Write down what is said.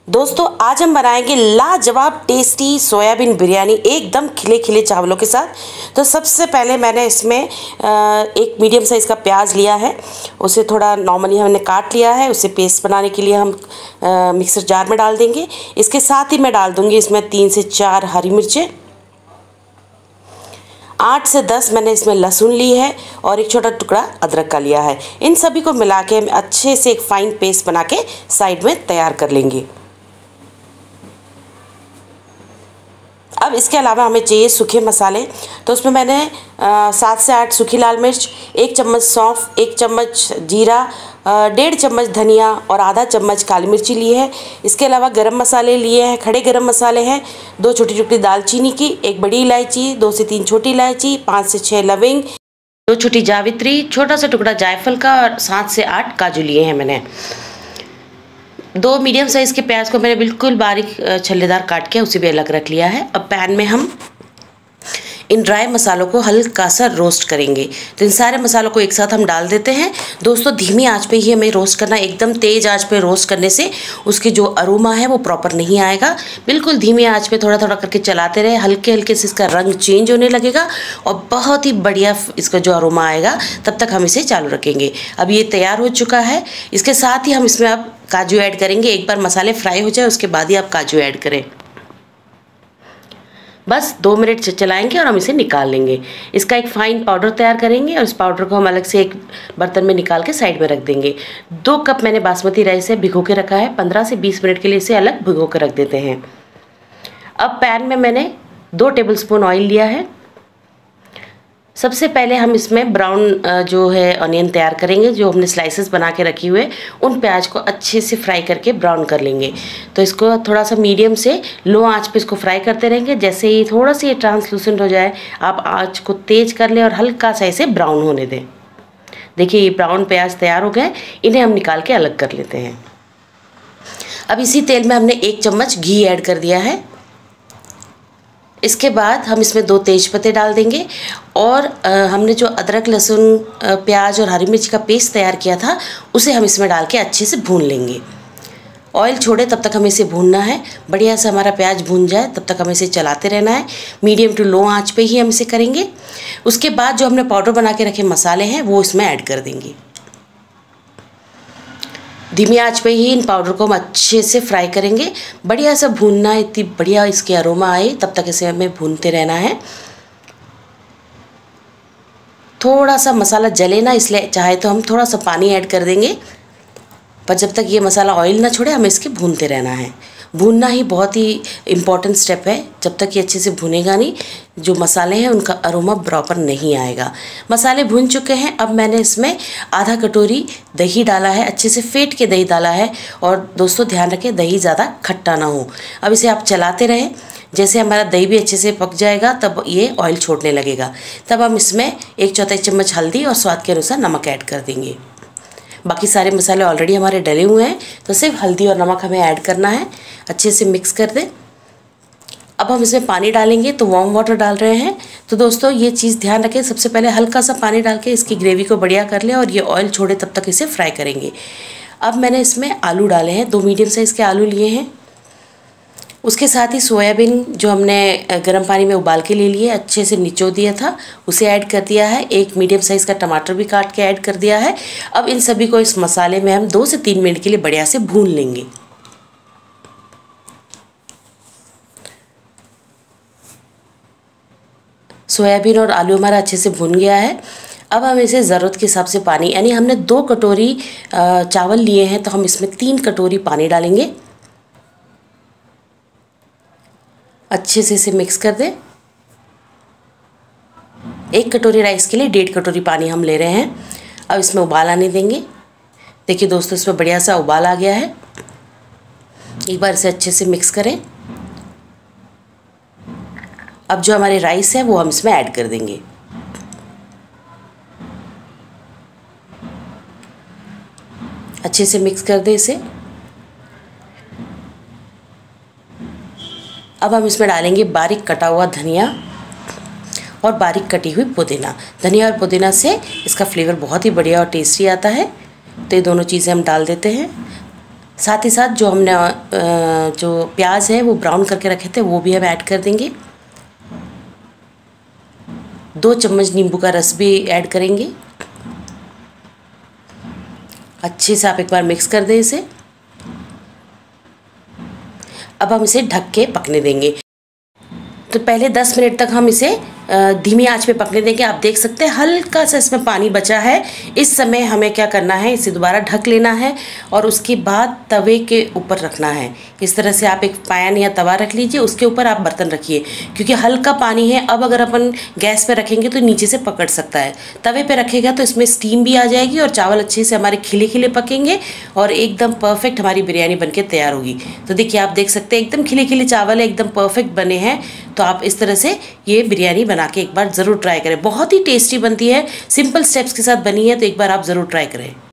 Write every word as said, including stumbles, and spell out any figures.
दोस्तों आज हम बनाएंगे लाजवाब टेस्टी सोयाबीन बिरयानी एकदम खिले खिले चावलों के साथ। तो सबसे पहले मैंने इसमें एक मीडियम साइज़ का प्याज लिया है, उसे थोड़ा नॉर्मली हमने काट लिया है। उसे पेस्ट बनाने के लिए हम मिक्सर जार में डाल देंगे। इसके साथ ही मैं डाल दूंगी इसमें तीन से चार हरी मिर्चें, आठ से दस मैंने इसमें लहसुन ली है और एक छोटा टुकड़ा अदरक का लिया है। इन सभी को मिला के हम अच्छे से एक फाइन पेस्ट बना के साइड में तैयार कर लेंगे। अब इसके अलावा हमें चाहिए सूखे मसाले। तो उसमें मैंने सात से आठ सूखी लाल मिर्च, एक चम्मच सौंफ, एक चम्मच जीरा, डेढ़ चम्मच धनिया और आधा चम्मच काली मिर्ची ली है। इसके अलावा गरम मसाले लिए हैं, खड़े गरम मसाले हैं, दो छोटी छोटी दालचीनी की, एक बड़ी इलायची, दो से तीन छोटी इलायची, पाँच से छः लविंग, दो छोटी जावित्री, छोटा सा टुकड़ा जायफल का और सात से आठ काजू लिए हैं मैंने। दो मीडियम साइज़ के प्याज को मैंने बिल्कुल बारीक छल्लेदार काट के उसे भी अलग रख लिया है। अब पैन में हम इन ड्राई मसालों को हल्का सा रोस्ट करेंगे। तो इन सारे मसालों को एक साथ हम डाल देते हैं। दोस्तों धीमी आंच पे ही हमें रोस्ट करना है, एकदम तेज़ आंच पे रोस्ट करने से उसकी जो अरोमा है वो प्रॉपर नहीं आएगा। बिल्कुल धीमी आंच पे थोड़ा थोड़ा करके चलाते रहे, हल्के हल्के से इसका रंग चेंज होने लगेगा और बहुत ही बढ़िया इसका जो अरोमा आएगा तब तक हम इसे चालू रखेंगे। अब ये तैयार हो चुका है। इसके साथ ही हम इसमें अब काजू ऐड करेंगे। एक बार मसाले फ्राई हो जाए उसके बाद ही आप काजू ऐड करें। बस दो मिनट से चलाएंगे और हम इसे निकाल लेंगे। इसका एक फाइन पाउडर तैयार करेंगे और इस पाउडर को हम अलग से एक बर्तन में निकाल के साइड में रख देंगे। दो कप मैंने बासमती राइस है भिगो के रखा है, पंद्रह से बीस मिनट के लिए इसे अलग भिगो के रख देते हैं। अब पैन में मैंने दो टेबलस्पून ऑयल लिया है। सबसे पहले हम इसमें ब्राउन जो है ऑनियन तैयार करेंगे। जो हमने स्लाइसेस बना के रखी हुए उन प्याज को अच्छे से फ्राई करके ब्राउन कर लेंगे। तो इसको थोड़ा सा मीडियम से लो आंच पे इसको फ्राई करते रहेंगे। जैसे ही थोड़ा सा ये ट्रांसलूसेंट हो जाए आप आंच को तेज़ कर लें और हल्का सा इसे ब्राउन होने दें। देखिए ये ब्राउन प्याज तैयार हो गए, इन्हें हम निकाल के अलग कर लेते हैं। अब इसी तेल में हमने एक चम्मच घी ऐड कर दिया है। इसके बाद हम इसमें दो तेज़पत्ते डाल देंगे और आ, हमने जो अदरक लहसुन प्याज और हरी मिर्च का पेस्ट तैयार किया था उसे हम इसमें डाल के अच्छे से भून लेंगे। ऑयल छोड़े तब तक हमें इसे भूनना है। बढ़िया से हमारा प्याज भून जाए तब तक हमें इसे चलाते रहना है। मीडियम टू लो आंच पे ही हम इसे करेंगे। उसके बाद जो हमने पाउडर बना के रखे मसाले हैं वो इसमें ऐड कर देंगे। धीमी आंच पे ही इन पाउडर को हम अच्छे से फ्राई करेंगे। बढ़िया सा भूनना है, इतनी बढ़िया इसकी अरोमा आए तब तक इसे हमें भूनते रहना है। थोड़ा सा मसाला जले ना, इसलिए चाहे तो हम थोड़ा सा पानी ऐड कर देंगे, पर जब तक ये मसाला ऑयल ना छोड़े हमें इसके भूनते रहना है। भूनना ही बहुत ही इम्पॉर्टेंट स्टेप है। जब तक ये अच्छे से भुनेगा नहीं, जो मसाले हैं उनका अरोमा प्रॉपर नहीं आएगा। मसाले भून चुके हैं। अब मैंने इसमें आधा कटोरी दही डाला है, अच्छे से फेंट के दही डाला है। और दोस्तों ध्यान रखें दही ज़्यादा खट्टा ना हो। अब इसे आप चलाते रहें। जैसे हमारा दही भी अच्छे से पक जाएगा तब ये ऑयल छोड़ने लगेगा। तब हम इसमें एक चौथाई चम्मच हल्दी और स्वाद के अनुसार नमक ऐड कर देंगे। बाकी सारे मसाले ऑलरेडी हमारे डले हुए हैं, तो सिर्फ हल्दी और नमक हमें ऐड करना है। अच्छे से मिक्स कर दें। अब हम इसमें पानी डालेंगे, तो वार्म वाटर डाल रहे हैं। तो दोस्तों ये चीज़ ध्यान रखें, सबसे पहले हल्का सा पानी डाल के इसकी ग्रेवी को बढ़िया कर लें और ये ऑयल छोड़े तब तक इसे फ्राई करेंगे। अब मैंने इसमें आलू डाले हैं, दो मीडियम साइज़ के आलू लिए हैं। उसके साथ ही सोयाबीन जो हमने गर्म पानी में उबाल के ले लिए, अच्छे से निचो दिया था, उसे ऐड कर दिया है। एक मीडियम साइज़ का टमाटर भी काट के ऐड कर दिया है। अब इन सभी को इस मसाले में हम दो से तीन मिनट के लिए बढ़िया से भून लेंगे। सोयाबीन और आलू हमारा अच्छे से भुन गया है। अब हम इसे ज़रूरत के हिसाब से पानी, यानी हमने दो कटोरी चावल लिए हैं तो हम इसमें तीन कटोरी पानी डालेंगे। अच्छे से इसे मिक्स कर दें। एक कटोरी राइस के लिए डेढ़ कटोरी पानी हम ले रहे हैं। अब इसमें उबाल आने देंगे। देखिए दोस्तों इसमें बढ़िया सा उबाल आ गया है। एक बार इसे अच्छे से मिक्स करें। अब जो हमारे राइस है वो हम इसमें ऐड कर देंगे। अच्छे से मिक्स कर दें इसे। अब हम इसमें डालेंगे बारीक कटा हुआ धनिया और बारीक कटी हुई पुदीना। धनिया और पुदीना से इसका फ्लेवर बहुत ही बढ़िया और टेस्टी आता है। तो ये दोनों चीज़ें हम डाल देते हैं। साथ ही साथ जो हमने जो प्याज है वो ब्राउन करके रखे थे वो भी हम ऐड कर देंगे। दो चम्मच नींबू का रस भी ऐड करेंगे। अच्छे से आप एक बार मिक्स कर दें इसे। अब हम इसे ढक के पकने देंगे। तो पहले दस मिनट तक हम इसे धीमी आंच पे पकने देंगे। आप देख सकते हैं हल्का सा इसमें पानी बचा है। इस समय हमें क्या करना है, इसे दोबारा ढक लेना है और उसके बाद तवे के ऊपर रखना है। इस तरह से आप एक पैन या तवा रख लीजिए, उसके ऊपर आप बर्तन रखिए, क्योंकि हल्का पानी है। अब अगर अपन गैस पे रखेंगे तो नीचे से पकड़ सकता है। तवे पे रखेगा तो इसमें स्टीम भी आ जाएगी और चावल अच्छे से हमारे खिले खिले पकेंगे और एकदम परफेक्ट हमारी बिरयानी बनके तैयार होगी। तो देखिए आप देख सकते हैं एकदम खिले खिले चावल है, एकदम परफेक्ट बने हैं। तो आप इस तरह से ये बिरयानी बना के एक बार ज़रूर ट्राई करें। बहुत ही टेस्टी बनती है, सिंपल स्टेप्स के साथ बनी है, तो एक बार आप ज़रूर ट्राई करें।